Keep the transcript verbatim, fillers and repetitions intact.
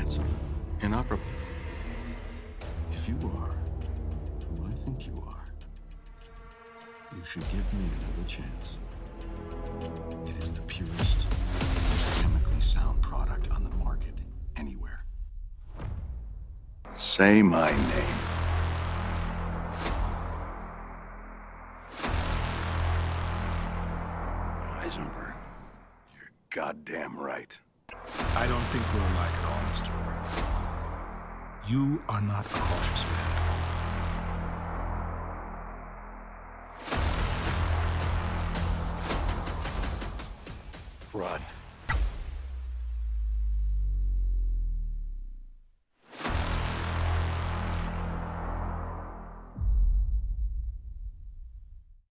handsome, inoperable. If you are who I think you are, you should give me another chance. It is the purest, most chemically sound product on the market anywhere. Say my name. Heisenberg, you're goddamn right. I don't think we're alike at all, Mister O'Reilly. You are not a cautious man at all. Run.